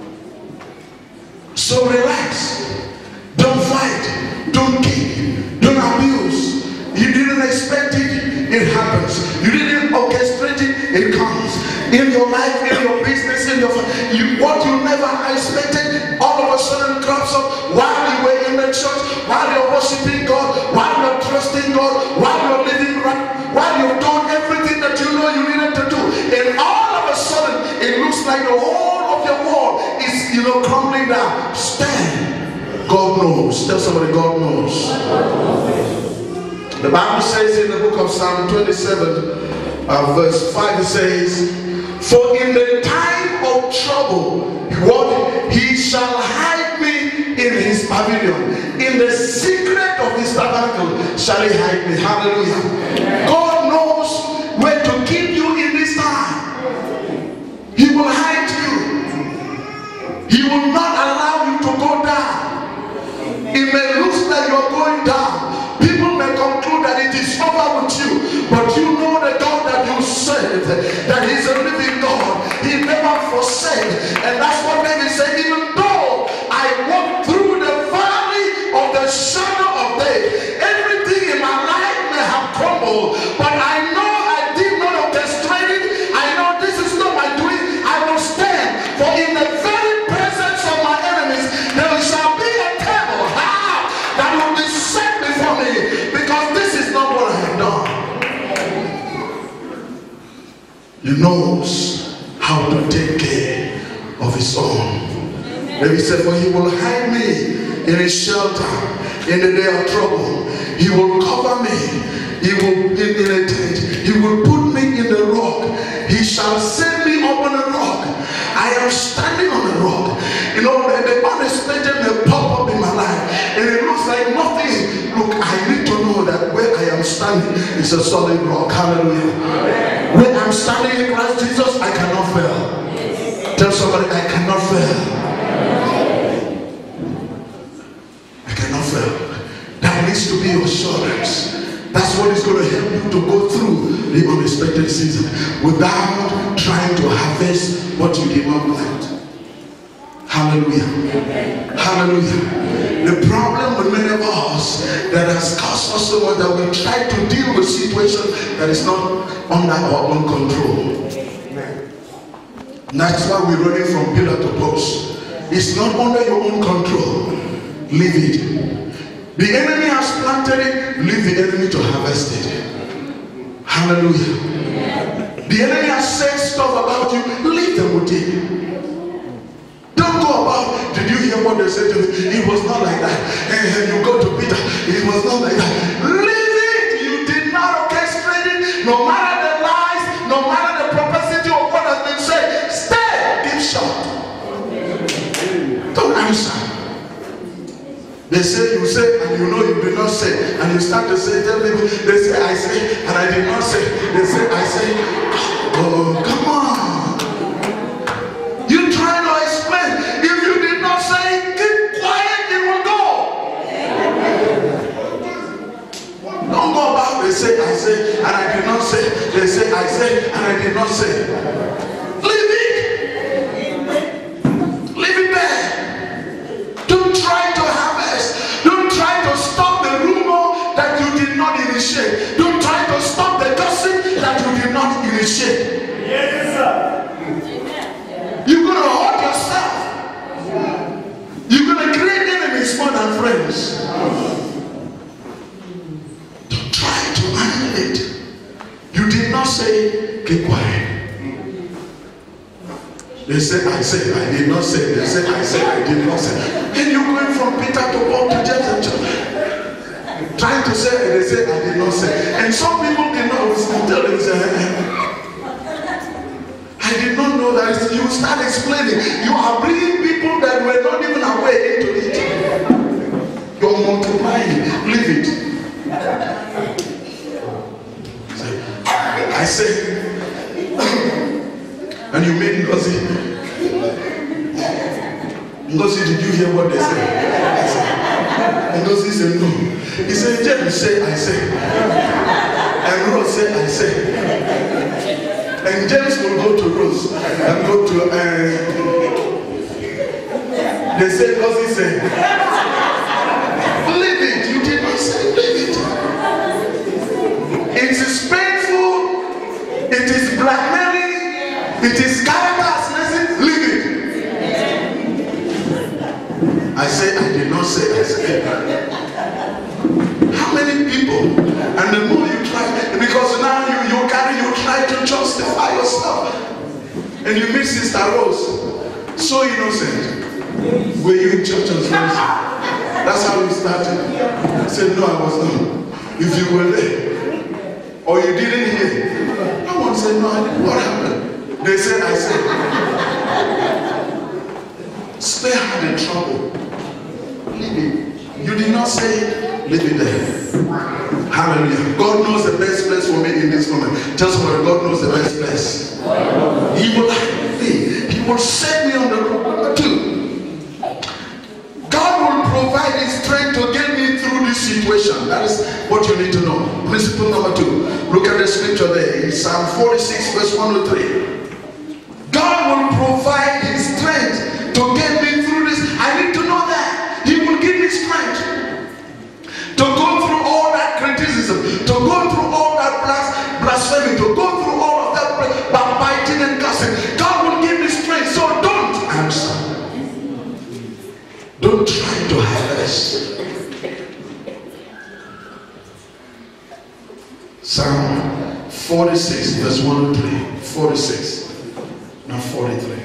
So relax. Don't fight. Don't kick. Don't abuse. You didn't expect it, it happens. You didn't orchestrate it, it comes. In your life, in your business, in your you, what you never expected, all of a sudden comes up while you were in the church, while you're worshiping God, while you're trusting God, while you're living right, while you've done everything that you know you needed to do. And all of a sudden, it looks like the whole of your world is, you know, crumbling down. Stand. God knows. Tell somebody, God knows. The Bible says in the book of Psalm twenty-seven, uh, verse five, it says, for in the time of trouble, what he shall hide me in his pavilion. In the secret of his tabernacle shall he hide me. Hallelujah. God knows where to keep you in this time. He will hide you. He will not allow you to go down. It may look like you're going down. People may conclude that it is over with you, but you know the God that you serve, that He's a living God. He never forsakes. And that's what David said, even though I walk through the valley of the shadow of death, everything in my life may have crumbled, but I know I did not orchestrate it. I know this is not my doing. I will stand, for in the very presence of my enemies there shall be a table ah, that will be set before me, because this is not what I have done. He knows how to take care of His own. David said, for He will hide me in His shelter in the day of trouble. He will cover me. He will in, in a tent. He will put me in the rock. He shall set me up on a rock. I am standing on a rock. You know, the, the unexpected may pop up in my life, and it looks like nothing. Look, I need to know that where I am standing is a solid rock. Hallelujah. Where I'm standing in Christ Jesus, I cannot fail. Tell somebody, I cannot fail. I cannot fail. That needs to be your assurance. That's what is going to help you to go through the unexpected season without trying to harvest what you did not plant. Hallelujah. Hallelujah. The problem with many of us that has caused us so much that we try to deal with situations that is not under our own control. And that's why we're running from pillar to post. It's not under your own control. Leave it. The enemy has planted it, leave the enemy to harvest it. Hallelujah. The enemy has said stuff about you, leave them with it. Don't go about, did you hear what they said to me? It was not like that. And you go to Peter, it was not like that. Leave it. You did not orchestrate it. No matter the lies, no matter the propensity of what has been said, stay, keep short. Don't answer. They say, you say, and you know you did not say. And you start to say, tell people, they say, I say, and I did not say. They say, I say, oh, come on. You try to explain. If you did not say, keep quiet, it will go. Don't go about, they say, I say, and I did not say. They say, I say, and I did not say. Leave it. Leave it there. Don't try to stop the rumor that you did not initiate. Don't try to stop the gossip that you did not initiate. Yes, sir. You're going to hurt yourself. You're going to create enemies more than friends. Don't try to handle it. You did not say, keep quiet. They say, I said, I did not say. They say, I said, I did not say. And you're going from Peter to Paul to James and John. Trying to say, and they say, I did not say. And some people did not tell them, say, I did not know that. You start explaining. You are bringing people that were not even aware into it. You're multiplying. Leave it. I say, and you made Ngozi. Ngozi, did you hear what they said? And Ngozi said no. He said, James say, I say. And Rose said, I say. And James will go to Rose and go to uh, they said, Ngozi said, leave it. You did not say, leave it. It is painful. It is blackmailing. It is character assassination. Leave it. I say, I did not say, I said. How many people? And the more you try, because now you, you carry, you try to justify yourself. And you meet Sister Rose, so innocent. Were you in church on Sunday? That's how we started. I said, no, I was not. If you were there, or you didn't hear, I won't say, no, I didn't. What happened? They said, I said, spare her the trouble. Leave it. You did not say it, leave it there. Hallelujah. God knows the best place for me in this moment. Just where God knows the best place. He will hide me. He will set me on the road. Number two, scripture there in Psalm forty-six verse one to three. God will provide his strength to get me through this. I need to know that. He will give me strength to go through all that criticism, to go through all that blasphemy, to go through all of that backbiting and cussing. God will give me strength. So don't answer. Don't try to harvest. Psalm forty-six verse one to three. forty-six. Not forty-three.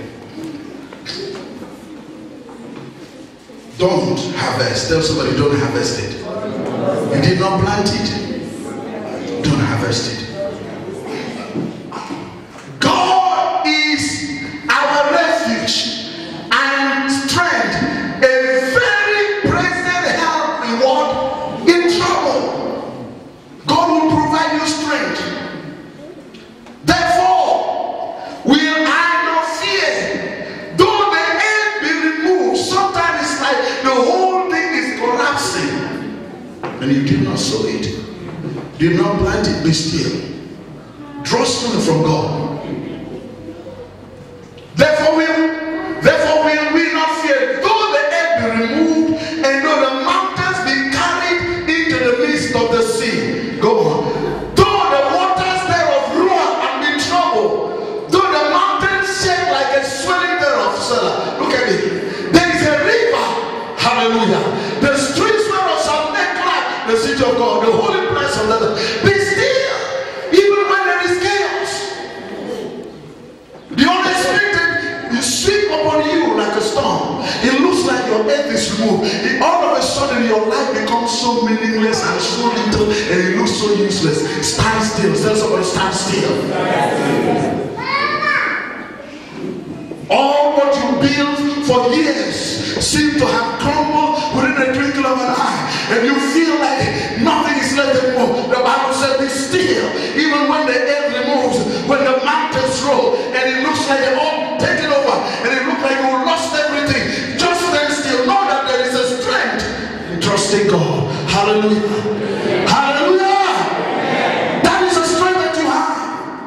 Don't harvest. Tell somebody, don't harvest it. You did not plant it. Don't harvest it. God is our refuge and strength, a very present help in what? In trouble. God will provide you strength. Therefore, will I not fear, though the earth be removed. Sometimes it's like the whole thing is collapsing. And you did not sow it, did not plant it, be still. Draw strength from God. Therefore will, therefore will we not fear, though the earth be removed, and though the mountains be carried into the midst of the sea. Go on. Though the waters thereof roar and be troubled, though the mountains shake like a swelling thereof. Selah. Look at it. There is a river. Hallelujah. The streets whereof shall make glad the city of God, the holy place of the Lord. Be still, even when there is chaos. The unexpected will sweep upon you like a storm. It looks like your earth is removed. It, all of a sudden your life becomes so meaningless and so little, and it looks so useless. Stand still. Tell somebody, stand still. All what you built for years seem to have crumbled within a twinkle of an eye, and you feel like nothing is left anymore. The Bible said, be still, even when the earth removes, when the mountains roll, and it looks like they're all taken over, and it looks like you lost everything. Just stand still. Know that there is a strength in trusting God. Hallelujah. Hallelujah. That is the strength that you have.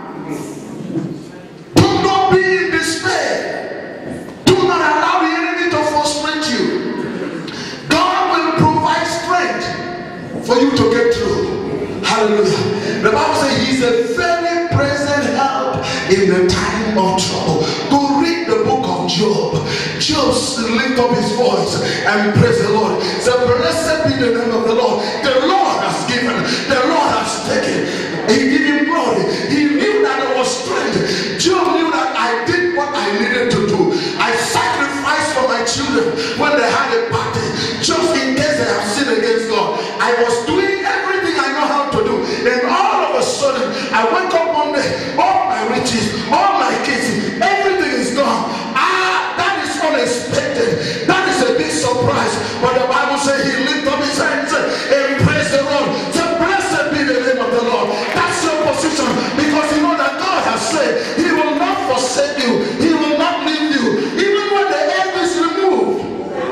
Do not be in despair. Do not allow the enemy to frustrate you. God will provide strength for you to get through. Hallelujah. The Bible says he's a very present help in the time of trouble. Go read the book of Job. Job lift up his voice and praise the Lord. Say, blessed be the name of the Lord. The Lord has given, the Lord has taken. He gave him glory. He knew that there was strength. Job knew that I did what I needed to do. I sacrificed for my children when they had a party, just in case they have sinned against God. I was doing everything I know how to do, and all of a sudden I wake up one day, all my riches, all my kids, everything is gone. Ah, that is unexpected. That is a big surprise. But the Bible says he lifted up his hands and praised the Lord. So blessed be the name of the Lord. That's your position, because you know that God has said he will not forsake you. He will not leave you, even when the earth is removed.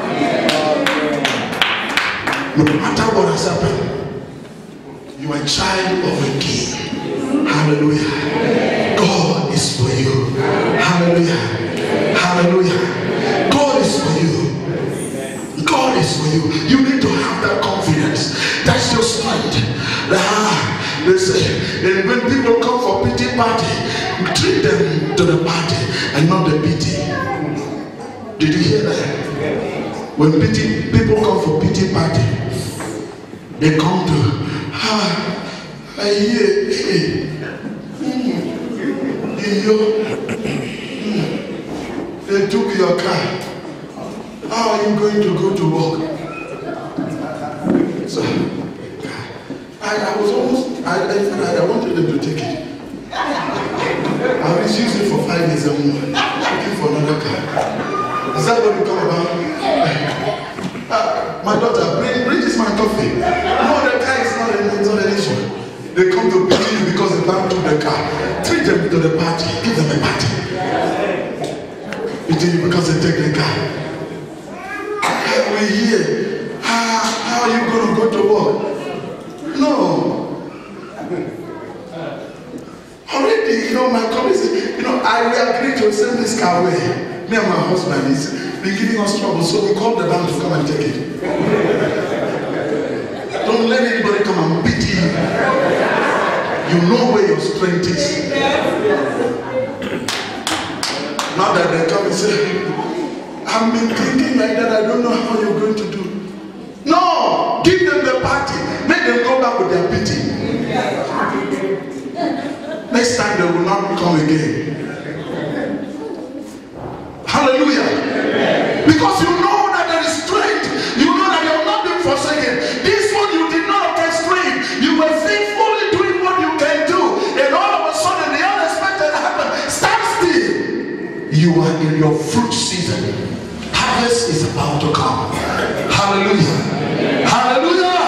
No matter what has happened, you are a child of a king. Hallelujah. God is for you. Hallelujah. Hallelujah. God is for you. God is for you. You need to have that confidence. That's your strength. Ah, they say, and when people come for pity party, treat them to the party and not the pity. Did you hear that? When pity, people come for pity party, they come to, ah, I hear, hey, they took your car. How are you going to go to work? So, I, I was almost, I, I, I wanted them to take it. I was using it for five days and more, looking for another car. Is that what you talk about? Uh, my daughter, bring, bring this man coffee. No, the car is not, a, it's not an issue. They come to pick you because the man took the car. Treat them to the party. Give them a party. It is because they take the car. We hear, how, how are you going to go to work? No. I will agree to send this car away. Me and my husband is been giving us trouble, so we called the bank to come and take it. Don't let anybody come and beat you. You know where your strength is. Now that they come and say, I've been thinking like that, I don't know how you're going to do. No! Give them the party. Make them go back with their pity. Next time they will not come again. Hallelujah. Because you know that there is strength. You know that you have not been forsaken. This one you did not orchestrate. You were faithfully doing what you can do. And all of a sudden the unexpected happened. Stand still. You are in your fruit season. Harvest is about to come. Hallelujah. Hallelujah.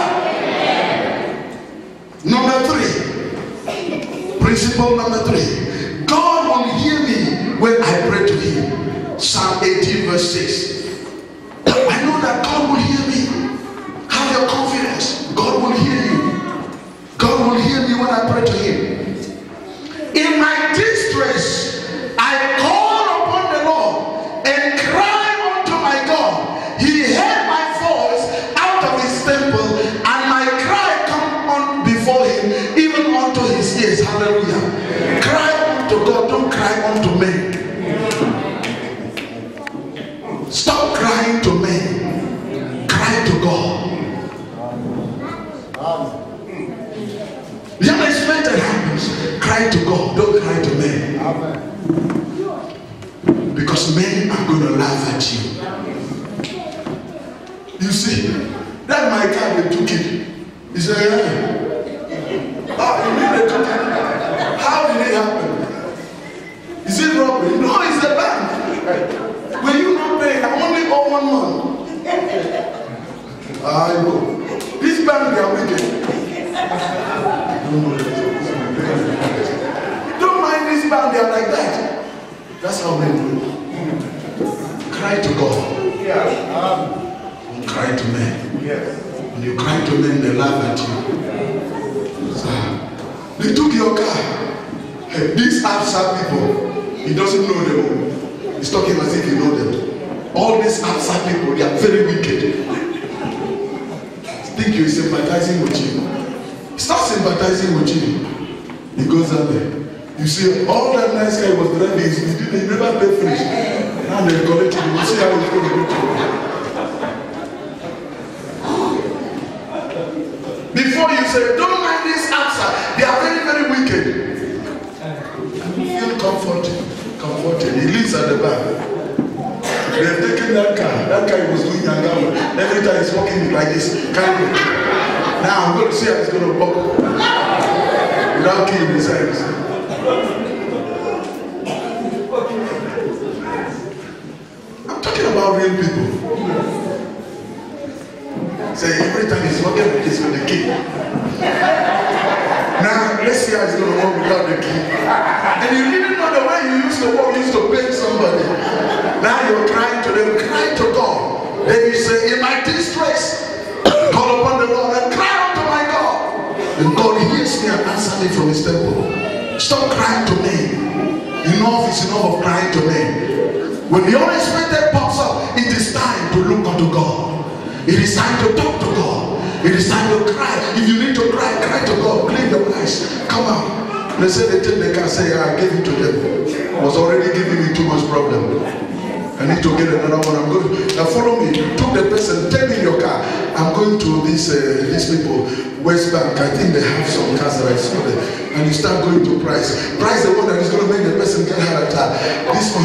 Number three. Principle number three. God will hear me when I pray to him. Psalm eighteen verse six. I know that God will hear me. Have your confidence. God will hear you. God will hear me when I pray to him. In my distress, I call upon the Lord and cry unto my God. He heard my voice out of his temple, and my cry come on before him, even unto his ears. Hallelujah. Cry unto God, don't cry unto men. Stop crying to men. Cry to God. The unexpected happens. Cry to God. Don't cry to men. Because men are going to laugh at you. You see, that my car, they took it. He said, yeah. Oh, you mean they took it? How did it happen? Is it robbery? No, it's the bank. Will you not pay? I only owe one month. I know. This bank, they are wicked. Don't mind this bank, they are like that. That's how men do it. Cry to God. Don't cry to men. When you cry to men, they laugh at you. So, they took your car. Hey, these outside people, he doesn't know them. He's talking as if you know them. All these outside people, they are very wicked. Think you're sympathizing with you. Start sympathizing with you. He goes out there. You see, all that nice guy was driving, he didn't he never pay finish. Now they collect him. You see how he's going to go through. Before you say, don't mind this outside. They are very, very wicked. Feel comforted. Comforted. He lives at the back. They have taken that car. That guy was doing Yangama. Every time he's walking like this. Now I'm going to see how he's going to walk without killing his hands. I'm talking about real people. Say every time he's walking like this with the key. Now let's see how he's going to walk without the key. And you didn't know the way you used to walk, you used to beg somebody. Now you're crying to them, cry to God. Then you say, in my distress, call upon the Lord and cry unto my God. And God hears me and answers me from his temple. Stop crying to me. Enough is enough of crying to me. When the unexpected pops up, it is time to look unto God. It is time to talk to God. It is time to cry. If you need to cry, cry to God. Clean your eyes. Come out. They say they take the car, say, I gave it to them. I was already giving me too much problem. I need to get another one. I'm going to now follow me. Took the person, take me in your car. I'm going to this uh, these people, West Bank. I think they have some cars that I saw there. And you start going to price. Price the one that is going to make the person get heart attack. This one.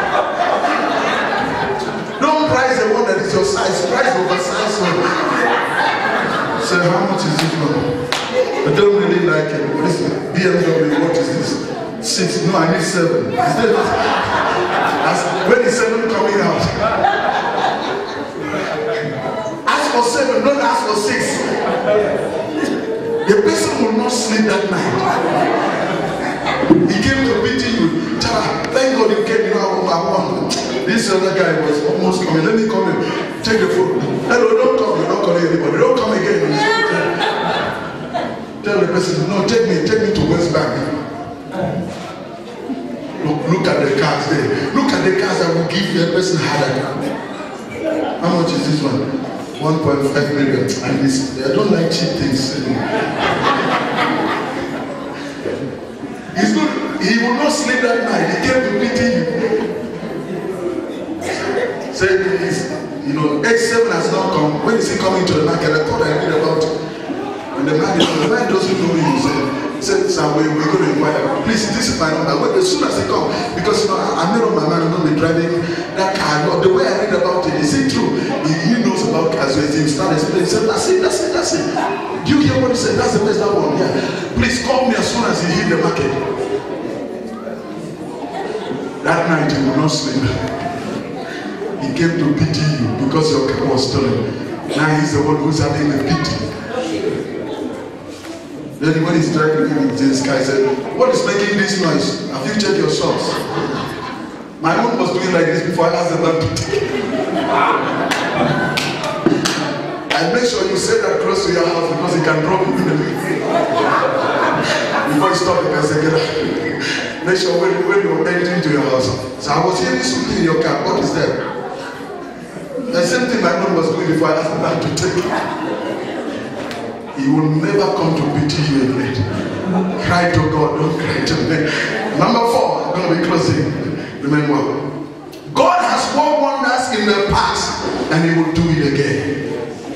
Don't price the one that is your size. Price the oversized one. Say, how much is this one? I don't really like it. This B M W, what is this? Six. No, I need seven. Is that As, when is seven coming out? Ask for seven, don't ask for six. The person will not sleep that night. He came to meeting you. Thank God you came. You know, I won. This other guy was almost coming. Let me call him. Take the phone. Hello, don't come. You're not calling anybody. Don't come again. Tell the person, no, take me, take me to West Bank. Look, look at the cars there. Look at the cars that will give you a person heart attack. How much is this one? one point five million. And this, I don't like cheap things. He's not, he will not sleep that night. He came to pity you. Say, please, you know, X seven has not come. When is he coming to the market? I thought I read about it. And the man, the man doesn't know you. He said, sir, we, we're going to inquire. Please, this is my number. But as soon as they come, because you know, I, I made up my mind, I'm going to be driving that car. The way I read about it, is it true? He, he knows about cars. So he started explaining. He said, that's it, that's it, that's it. Do you hear what he said? That's the best that one. Yeah. Please call me as soon as he hit the market. That night he will not sleep. He came to pity you because your car was stolen. Now he's the one who's having the pity. Then when he's driving in this car, he said, what is making this noise? Have you checked your socks? My mom was doing like this before I asked the man to take it. And make sure you say that close to your house because he can drop you in the middle. Before you stop, you can say, get out. Make sure when, when you enter into your house. So I was hearing something in your car. What is that? The same thing my mom was doing before I asked the man to take it. He will never come to pity you again. Cry to God, don't cry to me. Number four, I'm going to be closing. Remember, God has worked wonders in the past and he will do it again.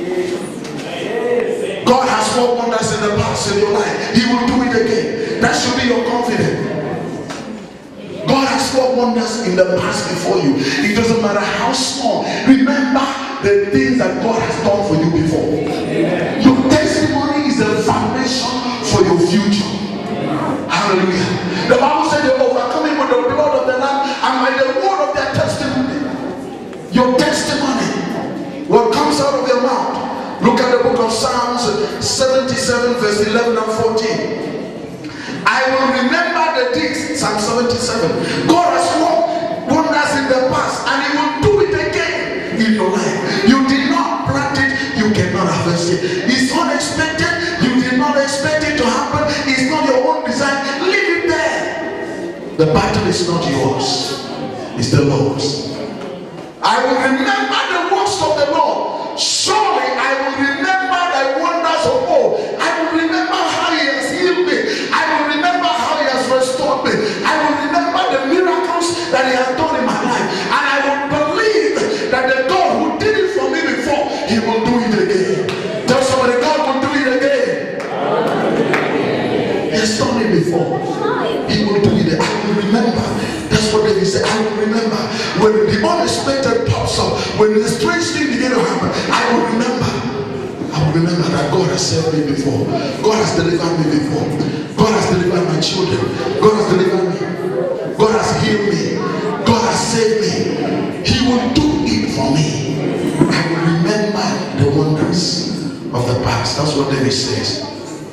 God has worked wonders in the past in your life. He will do it again. That should be your confidence. God has worked wonders in the past before you. It doesn't matter how small. Remember the things that God has done for you before. Your testimony is the foundation for your future. Hallelujah. The Bible said they're overcoming with the blood of the Lamb and by the word of their testimony. Your testimony, what comes out of your mouth. Look at the book of Psalms seventy-seven verse eleven and fourteen. I will remember the deeds. Psalm seventy-seven. God has worked wonders in the past and he will do it again in your life. You did not plant it, you cannot harvest it. It's unexpected, you did not expect it to happen. It's not your own design. Leave it there. The battle is not yours, it's the Lord's. I will remember the works of the Lord. Surely I will remember the wonders of old. I will remember how he has healed me. I will remember how he has restored me. I will remember the miracles that he has done in my life. And I will believe that the God who did it for me before, he will do it again. Tell somebody, God will do it again. He has done it before. He will do it again. I will remember. That's what David said. I will remember. When the unexpected pops up, when the strange thing begin to happen, I will remember. I will remember that God has saved me before. God has delivered me before. God has delivered my children. God has delivered me. God has healed me. God has saved me. He will do it for me. I will remember the wonders of the past. That's what David says.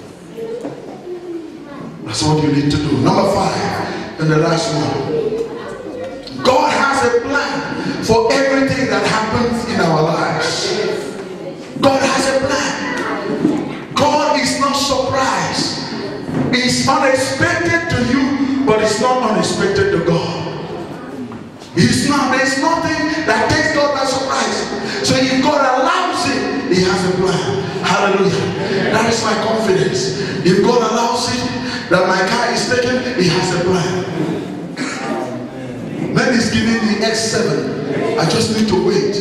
That's what you need to do. Number five, and the last one. God has a plan for everything that happens in our lives. God has a plan. God is not surprised. It's unexpected to you, but it's not unexpected to God. It's not, there's nothing that takes God by surprise. So if God allows it, he has a plan. Hallelujah. That is my confidence. If God allows it, that my car is taken, he has a plan. Man is giving me X seven. I just need to wait.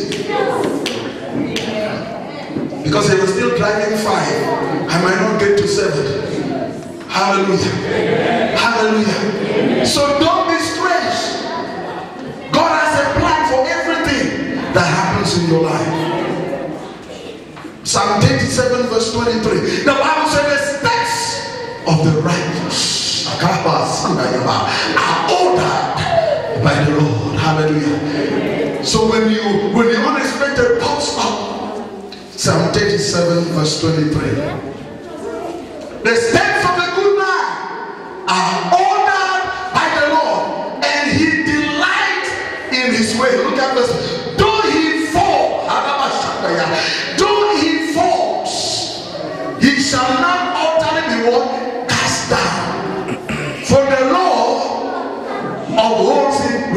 Because he was still driving five. I might not get to seven. Hallelujah. Hallelujah. So don't be stressed. God has a plan for everything that happens in your life. Psalm thirty-seven verse twenty-three. The Bible says the steps of the righteous are ordered by the Lord. Hallelujah. So when you when the unexpected pops up, Psalm thirty-seven verse twenty-three, the steps of a good man are ordered by the Lord, and he delights in his way. Look at this. Though he fall, though he falls, he shall not utterly be what? Cast down. For the Lord upholds him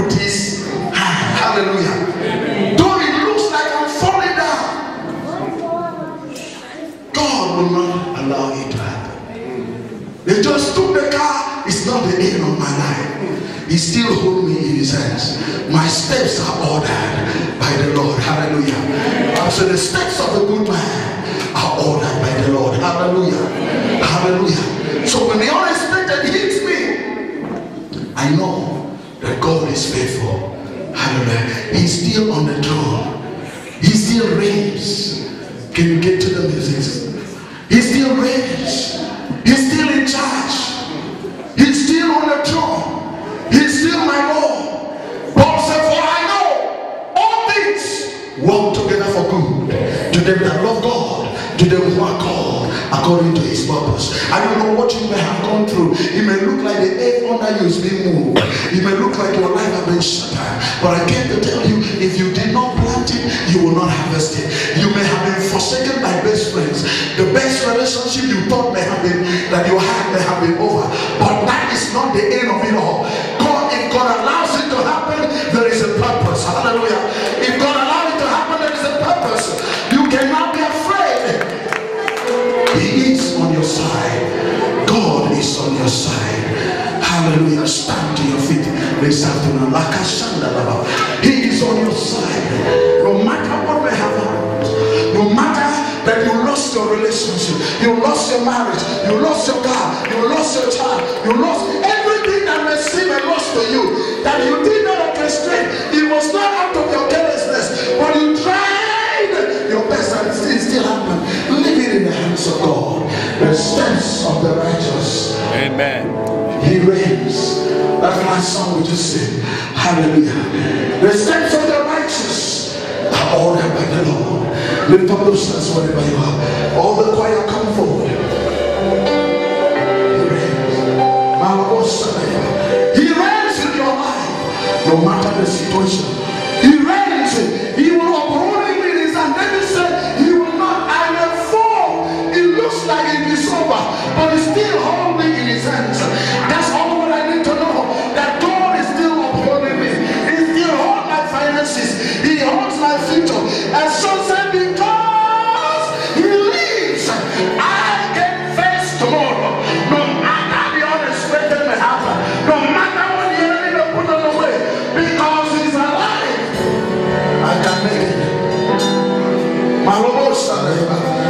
steps are ordered by the Lord. Hallelujah. So the steps of a good man are ordered by the Lord. Hallelujah. Hallelujah. So when the unexpected hits me, I know that God is faithful. Hallelujah. He's still on the throne. He still reigns. Can you get to the music? He still reigns. He's still in charge. He's still on the throne. He's still my Lord. Paul said, for I know all things work together for good to them that love God, to them who are called according to his purpose. I don't know what you may have gone through. It may look like the earth under you is being moved. It may look like your life has been shattered. But I came to tell you, if you did not plant it, you will not harvest it. You may have been forsaken by best friends. The best relationship you thought may have been that you had may have been over. But that is not the end of it all. God, if God allows it to happen, there is a purpose. Hallelujah. If God allows it to happen, there is a purpose. You cannot be afraid. He is on your side. God is on your side. Hallelujah. Stand to your feet this afternoon. He is on your side. No matter what may have happened, no matter that you lost your relationship, you lost your marriage, you lost your car, you lost your child, you lost everything that may seem a loss to you, that you did not orchestrate. It was not out of your carelessness, but you tried your best and it still happened. Leave it in the hands of God. The steps of the righteous. Amen. He reigns. That's my song we just sing. Hallelujah. The steps of the righteous are ordered by the Lord. Lift up those hands wherever you are. All the choir come forward. He reigns. He reigns in your life. No matter the situation. He reigns. He will uphold him in his hand. David said, he will not, I will fall. It looks like it is over, but he's still holding in his hands. That's all what I need to know. That God is still upholding me. He still holds my finances. He holds my future. And so said, because he lives, I can face tomorrow. No matter the unexpected may happen. No matter what the enemy may put on the way. Because he's alive. I can make it. My Lord,